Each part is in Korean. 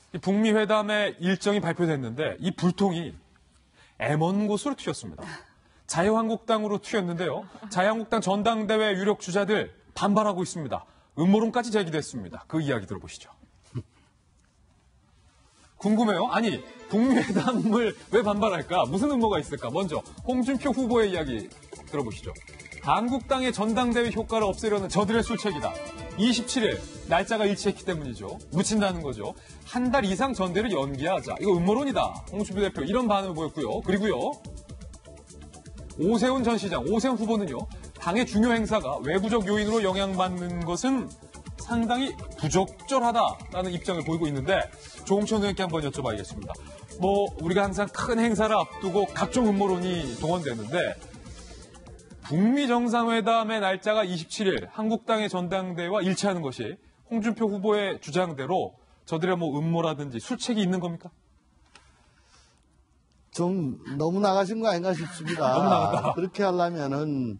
이 북미 회담의 일정이 발표됐는데 이 불통이 애먼 곳으로 튀었습니다. 자유한국당으로 튀었는데요. 자유한국당 전당대회 유력 주자들 반발하고 있습니다. 음모론까지 제기됐습니다. 그 이야기 들어보시죠. 궁금해요? 아니, 북미 회담을 왜 반발할까? 무슨 음모가 있을까? 먼저 홍준표 후보의 이야기 들어보시죠. 한국당의 전당대회 효과를 없애려는 저들의 술책이다. 27일 날짜가 일치했기 때문이죠. 묻힌다는 거죠. 한 달 이상 전대를 연기하자. 이거 음모론이다. 홍준표 대표 이런 반응을 보였고요. 그리고요. 오세훈 전 시장, 오세훈 후보는요. 당의 중요 행사가 외부적 요인으로 영향받는 것은 상당히 부적절하다라는 입장을 보이고 있는데 조홍천 의원께 한번 여쭤봐야겠습니다. 우리가 항상 큰 행사를 앞두고 각종 음모론이 동원되는데 북미 정상회담의 날짜가 27일 한국당의 전당대회와 일치하는 것이 홍준표 후보의 주장대로 저들의 음모라든지 술책이 있는 겁니까? 좀 너무 나가신 거 아닌가 싶습니다. 너무 나갔다. 그렇게 하려면은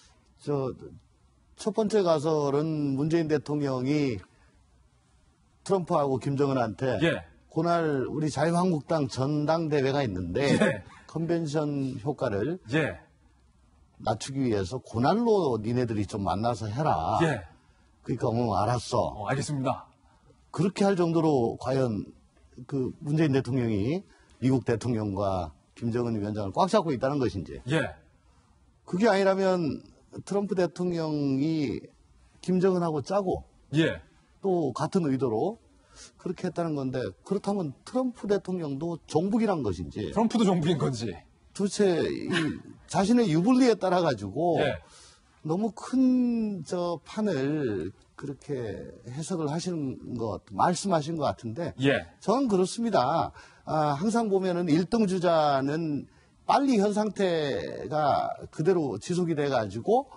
첫 번째 가설은 문재인 대통령이 트럼프하고 김정은한테 그날 우리 자유한국당 전당대회가 있는데 컨벤션 효과를 낮추기 위해서 그날로 니네들이 좀 만나서 해라. 그러니까 알았어. 알겠습니다. 그렇게 할 정도로 과연 그 문재인 대통령이 미국 대통령과 김정은 위원장을 꽉 잡고 있다는 것인지. 그게 아니라면 트럼프 대통령이 김정은하고 짜고 또 같은 의도로 그렇게 했다는 건데 그렇다면 트럼프 대통령도 종북이란 것인지 트럼프도 종북인 건지 도대체 자신의 유불리에 따라 가지고 너무 큰 판을 그렇게 해석을 하시는 말씀하신 것 같은데 저는 그렇습니다. 항상 보면은 1등 주자는 빨리 현 상태가 그대로 지속이 돼가지고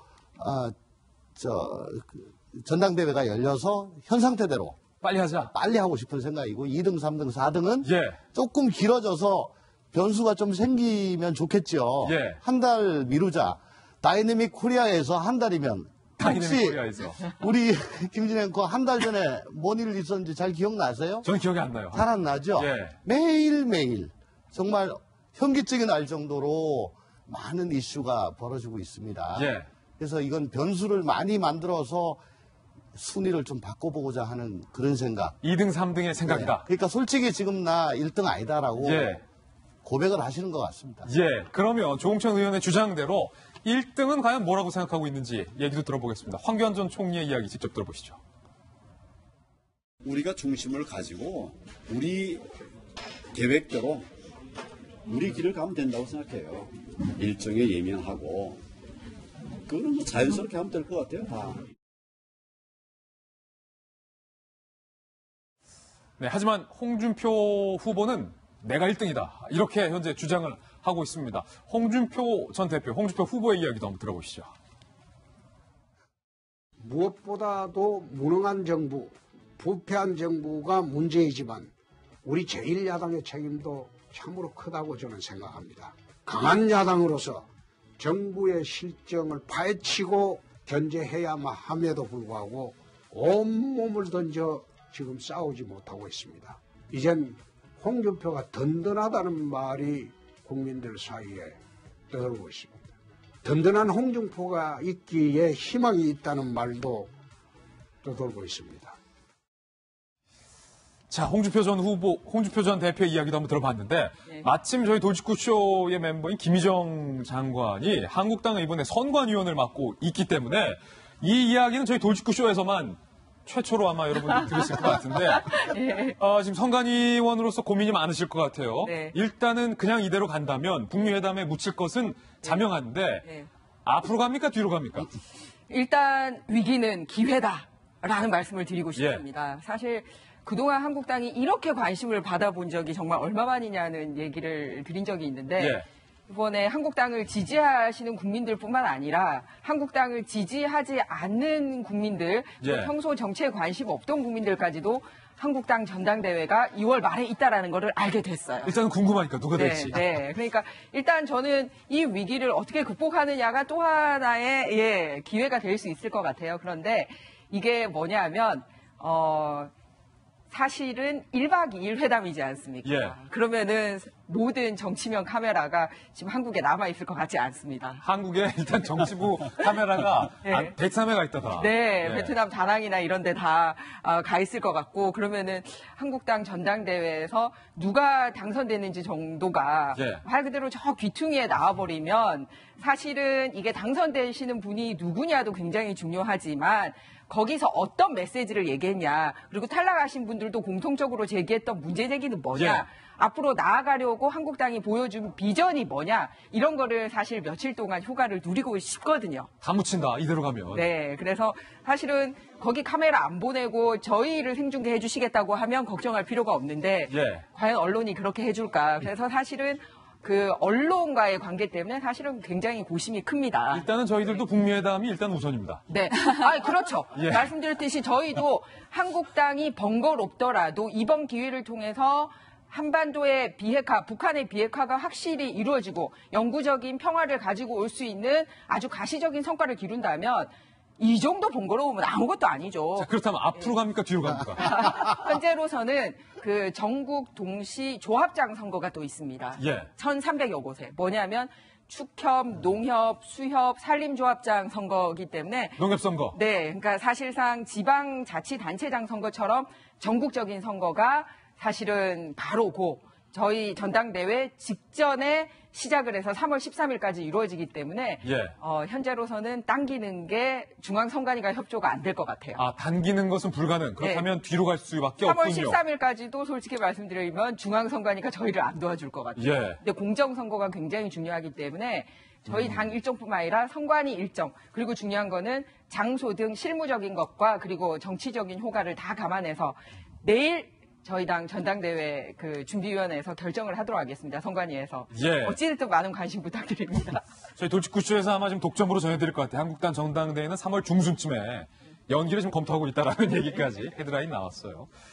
전당대회가 열려서 현 상태대로 빨리 하자. 빨리 하고 싶은 생각이고 2등, 3등, 4등은 조금 길어져서 변수가 좀 생기면 좋겠죠. 한 달 미루자. 다이내믹 코리아에서 한 달이면 혹시 우리 김진애 앵커 한 달 전에 뭔 일 있었는지 잘 기억나세요? 저는 기억이 안 나요. 잘 안 나죠? 매일매일 정말 현기증이 날 정도로 많은 이슈가 벌어지고 있습니다. 그래서 이건 변수를 많이 만들어서 순위를 좀 바꿔보고자 하는 그런 생각. 2등, 3등의 생각이다. 그러니까 솔직히 지금 나 1등 아니다라고 고백을 하시는 것 같습니다. 그러면 조홍천 의원의 주장대로 1등은 과연 뭐라고 생각하고 있는지 얘기도 들어보겠습니다. 황교안 전 총리의 이야기 직접 들어보시죠. 우리가 중심을 가지고 우리 계획대로 우리 길을 가면 된다고 생각해요. 일정에 예민하고 그거는 자연스럽게 하면 될 것 같아요. 다. 하지만 홍준표 후보는 내가 1등이다. 이렇게 현재 주장을 하고 있습니다. 홍준표 전 대표, 홍준표 후보의 이야기도 한번 들어보시죠. 무엇보다도 무능한 정부, 부패한 정부가 문제이지만 우리 제1야당의 책임도 참으로 크다고 저는 생각합니다. 강한 야당으로서 정부의 실정을 파헤치고 견제해야만 함에도 불구하고 온몸을 던져 지금 싸우지 못하고 있습니다. 이젠 홍준표가 든든하다는 말이 국민들 사이에 떠돌고 있습니다. 든든한 홍준표가 있기에 희망이 있다는 말도 떠돌고 있습니다. 자, 홍준표 전 대표의 이야기도 한번 들어봤는데 마침 저희 돌직구쇼의 멤버인 김희정 장관이 한국당은 이번에 선관위원을 맡고 있기 때문에 이 이야기는 저희 돌직구쇼에서만 최초로 아마 여러분들 들으실 것 같은데 지금 선관위원으로서 고민이 많으실 것 같아요. 일단은 그냥 이대로 간다면 북미 회담에 묻힐 것은 자명한데 앞으로 갑니까 뒤로 갑니까? 일단 위기는 기회다라는 말씀을 드리고 싶습니다. 사실 그동안 한국당이 이렇게 관심을 받아본 적이 정말 얼마만이냐는 얘기를 드린 적이 있는데 이번에 한국당을 지지하시는 국민들뿐만 아니라 한국당을 지지하지 않는 국민들, 평소 정치에 관심 없던 국민들까지도 한국당 전당대회가 2월 말에 있다라는 것을 알게 됐어요. 일단 궁금하니까 누가 될지. 그러니까 일단 저는 이 위기를 어떻게 극복하느냐가 또 하나의 기회가 될 수 있을 것 같아요. 그런데 이게 뭐냐면 사실은 1박 2일 회담이지 않습니까? 예. 그러면은 모든 정치면 카메라가 지금 한국에 남아있을 것 같지 않습니다. 한국에 일단 정치부 카메라가 예. 103회가 있다다. 네, 예. 베트남 다낭이나 이런 데 다 가 있을 것 같고, 그러면은 한국당 전당대회에서 누가 당선되는지 정도가 예. 말 그대로 저 귀퉁이에 나와버리면 사실은 이게 당선되시는 분이 누구냐도 굉장히 중요하지만 거기서 어떤 메시지를 얘기했냐, 그리고 탈락하신 분들도 공통적으로 제기했던 문제 제기는 뭐냐, 예. 앞으로 나아가려고 한국당이 보여준 비전이 뭐냐, 이런 거를 사실 며칠 동안 효과를 누리고 싶거든요. 다 묻힌다, 이대로 가면. 네, 그래서 사실은 거기 카메라 안 보내고 저희를 생중계 해주시겠다고 하면 걱정할 필요가 없는데 예. 과연 언론이 그렇게 해줄까? 그래서 사실은 그 언론과의 관계 때문에 사실은 굉장히 고심이 큽니다. 일단은 저희들도 북미회담이 일단 우선입니다. 네. 그렇죠. 예. 말씀드렸듯이 저희도 한국당이 번거롭더라도 이번 기회를 통해서 한반도의 비핵화, 북한의 비핵화가 확실히 이루어지고 영구적인 평화를 가지고 올 수 있는 아주 가시적인 성과를 기룬다면 이 정도 번거로우면 아무것도 아니죠. 자, 그렇다면 앞으로 갑니까? 뒤로 갑니까? 현재로서는 그 전국 동시 조합장 선거가 또 있습니다. 예. 1,300여 곳에. 뭐냐면 축협, 농협, 수협, 산림조합장 선거이기 때문에 농협선거. 네, 그러니까 사실상 지방자치단체장 선거처럼 전국적인 선거가 사실은 바로 저희 전당대회 직전에 시작을 해서 3월 13일까지 이루어지기 때문에 예. 현재로서는 당기는 게 중앙선관위가 협조가 안 될 것 같아요. 당기는 것은 불가능. 그렇다면 뒤로 갈 수밖에 3월 없군요. 13일까지도 솔직히 말씀드리면 중앙선관위가 저희를 안 도와줄 것 같아요. 예. 근데 공정선거가 굉장히 중요하기 때문에 저희 당 일정뿐만 아니라 선관위 일정, 그리고 중요한 거는 장소 등 실무적인 것과 그리고 정치적인 효과를 다 감안해서 내일 저희 당 전당대회 그 준비위원회에서 결정을 하도록 하겠습니다. 선관위에서. 예. 어찌됐든 많은 관심 부탁드립니다. 저희 돌직구쇼에서 아마 지금 독점으로 전해드릴 것 같아요. 한국당 전당대회는 3월 중순쯤에 연기를 지금 검토하고 있다라는 얘기까지 헤드라인 나왔어요.